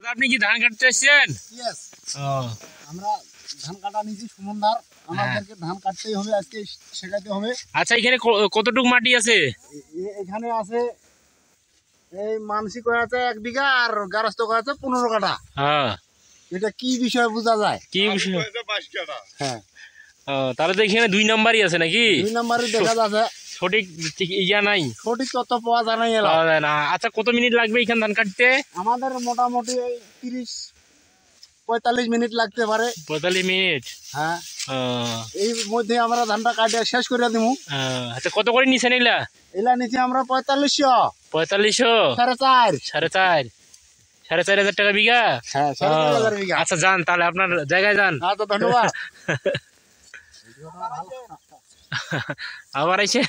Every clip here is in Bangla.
আপনি কি ধান কাটতে এসেছেন? ইয়েস, আমরা ধান কাটা নিয়েছি সুমনদার, আমাদেরকে ধান কাটতেই হবে, আজকে শেখাতে হবে। আচ্ছা, এখানে কতটুকু মাটি আছে? এখানে আছে এই মানসিক আছে 1 বিঘা আর গারস্থ আছে 15 কাঠা। হ্যাঁ, এটা কি বিষয় বোঝা যায়? কি বিষয়? হ্যাঁ, তাহলে তো এখানে 2 নাম্বারই আছে নাকি? 2 নাম্বারে দেখা যাচ্ছে, সঠিক ইয়া নাই, সঠিক তথ্য পাওয়া যায় নাই। পাওয়া যায় না। আচ্ছা, কত মিনিট লাগবে এখানে ধান কাটতে? আমাদের মোটামুটি 30-45 মিনিট লাগতে পারে। 45 মিনিট? হ্যাঁ, এই মধ্যে আমরা ধানটা কাটে শেষ করে দিব। আচ্ছা, কত করে নিছেন এগুলা? এলা নিচে আমরা 4500। 4500? 4.5 4,500 টাকা বিঘা? হ্যাঁ, 4.5 বিঘা। আচ্ছা, যান তাহলে, আপনার জায়গায় যান। আচ্ছা, ধন্যবাদ। আবার আইছে।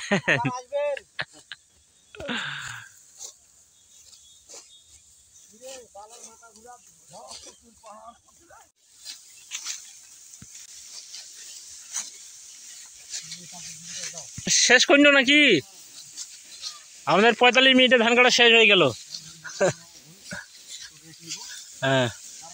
শেষ করল নাকি? আমাদের 45 মিনিটে ধান কাটা শেষ হয়ে গেল। হ্যাঁ,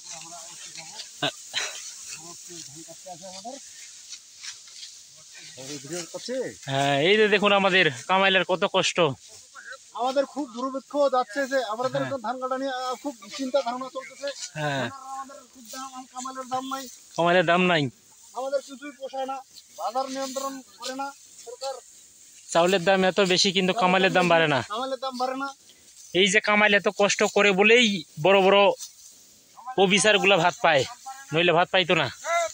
হ্যাঁ, এই যে দেখুন আমাদের কামাইলের কত কষ্ট। আমাদের খুব দুর্ভিক্ষ যাচ্ছে যে আমাদের ধান কাটা নিয়ে খুব চিন্তা ধারণা চলতেছে। হ্যাঁ, আমাদের খুব কামালের দাম নাই, কামাইলের দাম নাই, আমাদের কিছুই পোষায় না, বাজার নিয়ন্ত্রণ করে না সরকার। চাউলের দাম এত বেশি কিন্তু কামাইলের দাম বাড়ে না। কামালের দাম বাড়ে না। এই যে কামাইল এত কষ্ট করে বলেই বড় বড় অফিসার গুলা ভাত পায়, নইলে ভাত পাইতো না।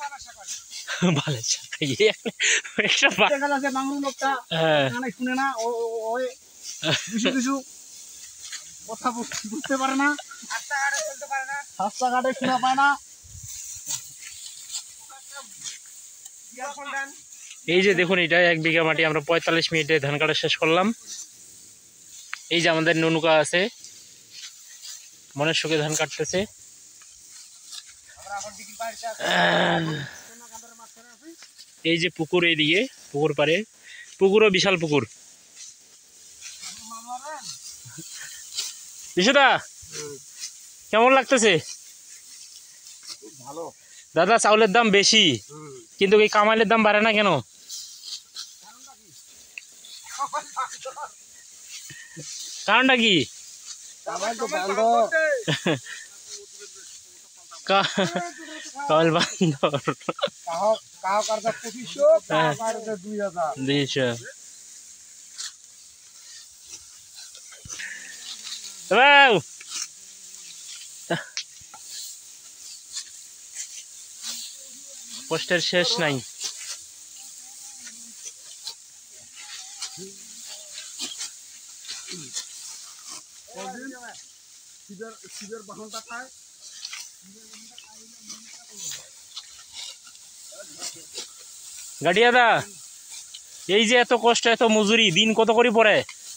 শুনে না, কিছু কথা বুঝতে পারে না, রাস্তাঘাটে শোনা পায় না। এই যে দেখুন, এটা 1 বিঘা মাটি আমরা 45 মিনিটে ধান কাটা শেষ করলাম। এই যে আমাদের নৌকা আছে, মনের সুখে ধান কাটতেছে। এই যে পুকুর, এইদিকে পুকুর পারে, পুকুরও বিশাল পুকুর। বিশুদা, কেমন লাগতেছে? ভালো দাদা, চাউলের দাম বেশি কিন্তু এই কামাইলের দাম বাড়ে না কেন? কারণটা কি? কামাইল বান্দর। 200। কষ্টের শেষ নাই। গাড়িয়াদা, এই যে এত কষ্ট, এত মজুরি, দিন কত করে পড়ে?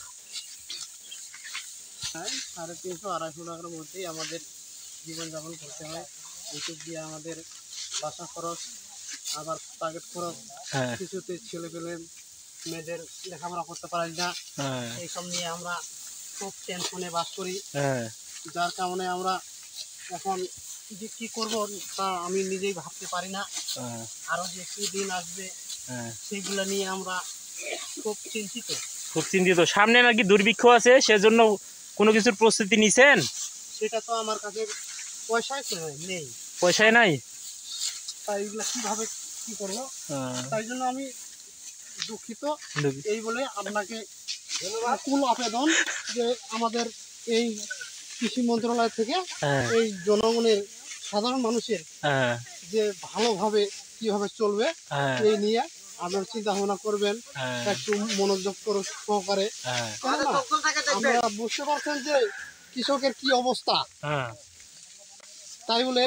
350-250 টাকার মধ্যেই আমাদের জীবনযাপন করতে হয়। এইসব দিয়ে আমাদের বাসা খরচ, আবার টার্গেট খরচ, কিছুতে ছেলে পেলে মেয়েদের লেখাপড়া করতে পারি না, এইসব নিয়ে আমরা খুব টেনশনে বাস করি। যার কারণে আমরা এখন যে কি করব তা আমি নিজেই ভাবতে পারি না। আরো যে কি দিন আসবে সেগুলো নিয়ে আমরা খুব চিন্তিত। সামনে নাকি দুর্ভিক্ষ আছে, সেজন্য কোনো কিছুর প্রস্তুতি নিছেন? সেটা তো আমার কাছে পয়সাই নেই। পয়সাই নাই, তাই এগুলা কিভাবে কি করবো, তাই জন্য আমি দুঃখিত। এই বলে আপনাকে আকুল আবেদন যে আমাদের এই কৃষি মন্ত্রণালয় থেকে এই জনগণের, সাধারণ মানুষের যে ভালোভাবে কিভাবে চলবে এই নিয়ে আপনার চিন্তা ভাবনা করবেন, একটু মনোযোগ সহকারে। আপনারা বুঝতে পারছেন যে কৃষকের কি অবস্থা, তাই বলে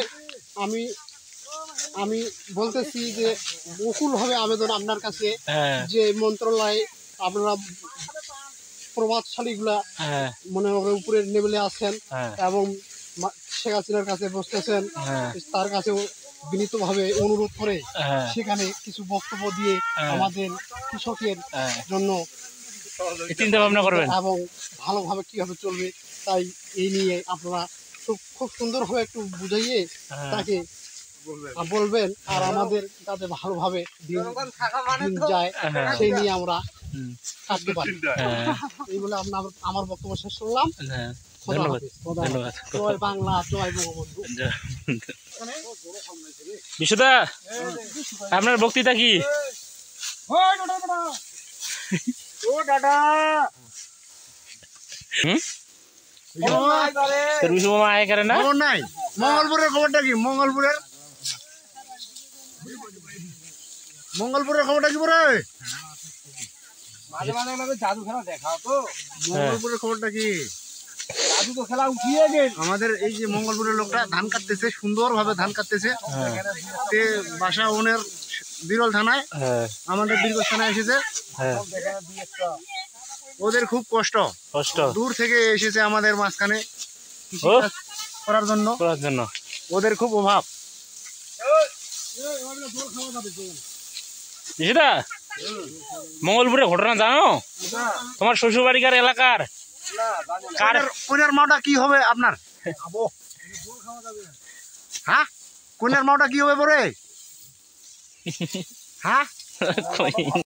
আমি বলতেছি যে বকুলভাবে আবেদন আপনার কাছে যে মন্ত্রণালয়ে আপনারা প্রভাবশালীগুলা মনে হবে উপরের লেভেলে আছেন এবং শেখ হাসিনার কাছে বসতেছেন, তার কাছেও বিনীতভাবে অনুরোধ করে সেখানে কিছু বক্তব্য দিয়ে আমাদের কৃষকের জন্য চিন্তা ভাবনা করবেন এবং ভালোভাবে কিভাবে চলবে, তাই এই নিয়ে আপনারা খুব সুন্দরভাবে একটু বুঝাইয়ে তাকে বলবেন, আর আমাদের যাতে ভালোভাবে দিন যায় সেই নিয়ে আমরা থাকতে পারি। এই বলে আমার বক্তব্য শেষ করলাম। ধন্যবাদ। জয় বাংলা, জয় বঙ্গবন্ধু। বিশুদা, আপনার বক্তৃতা কি? মঙ্গলপুরের খবরটা কি? মঙ্গলপুরের খবরটা কি পরে? জাদু খেলা দেখাও তো। মঙ্গলপুরের খবরটা কি? জাদু তো খেলা উঠিয়ে গেল। আমাদের এই যে মঙ্গলপুরের লোকটা ধান কাটতেছে, সুন্দরভাবে ধান কাটতেছে। বাসা ওনের বিরল থানায়, আমাদের বীরগঞ্জ থানায় এসেছে। ওদের খুব কষ্ট দূর থেকে এসেছে আমাদের মাঝখানে করার জন্য। ওদের খুব অভাব। মঙ্গলপুরে ঘটনা জানো? তোমার শ্বশুর বাড়িকার এলাকার কন্যার মাওটা কি হবে আপনার? হ্যাঁ, কন্যার মাওটা কি হবে পরে? হ্যাঁ